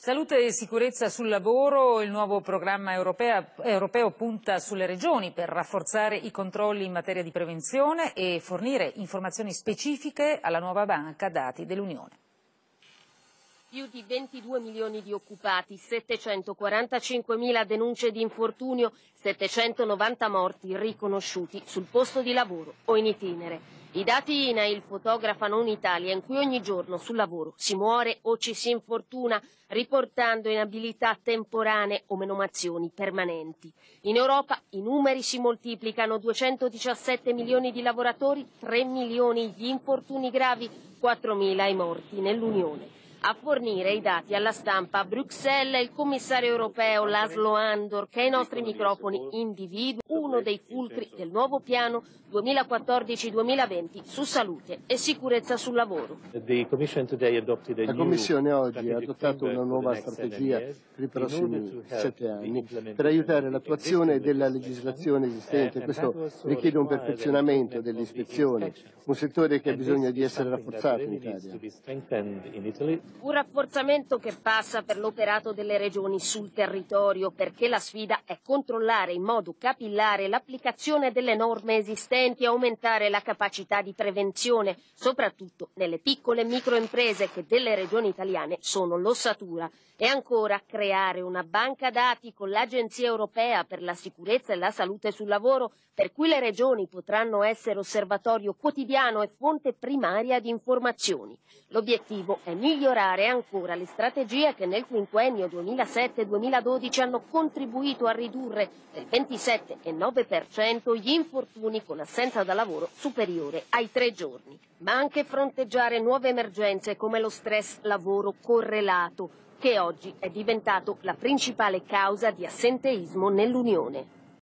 Salute e sicurezza sul lavoro, il nuovo programma europeo punta sulle regioni per rafforzare i controlli in materia di prevenzione e fornire informazioni specifiche alla nuova banca dati dell'Unione. Più di 22 milioni di occupati, 745.000 denunce di infortunio, 790 morti riconosciuti sul posto di lavoro o in itinere. I dati INAIL fotografano un'Italia in cui ogni giorno sul lavoro si muore o ci si infortuna, riportando inabilità temporanee o menomazioni permanenti. In Europa i numeri si moltiplicano: 217 milioni di lavoratori, 3 milioni gli infortuni gravi, 4.000 i morti nell'Unione. A fornire i dati alla stampa a Bruxelles il commissario europeo Laszlo Andor, che ai nostri microfoni individua uno dei fulcri del nuovo piano 2014-2020 su salute e sicurezza sul lavoro. La Commissione oggi ha adottato una nuova strategia per i prossimi 7 anni per aiutare l'attuazione della legislazione esistente. Questo richiede un perfezionamento dell'ispezione, un settore che ha bisogno di essere rafforzato in Italia. Un rafforzamento che passa per l'operato delle regioni sul territorio, perché la sfida è controllare in modo capillare l'applicazione delle norme esistenti e aumentare la capacità di prevenzione, soprattutto nelle piccole e microimprese che delle regioni italiane sono l'ossatura. E ancora creare una banca dati con l'Agenzia Europea per la sicurezza e la salute sul lavoro, per cui le regioni potranno essere osservatorio quotidiano e fonte primaria di informazioni. L'obiettivo è migliorare ancora le strategie che nel quinquennio 2007-2012 hanno contribuito a ridurre del 27,9% gli infortuni con assenza da lavoro superiore ai 3 giorni. Ma anche fronteggiare nuove emergenze come lo stress lavoro correlato, che oggi è diventato la principale causa di assenteismo nell'Unione.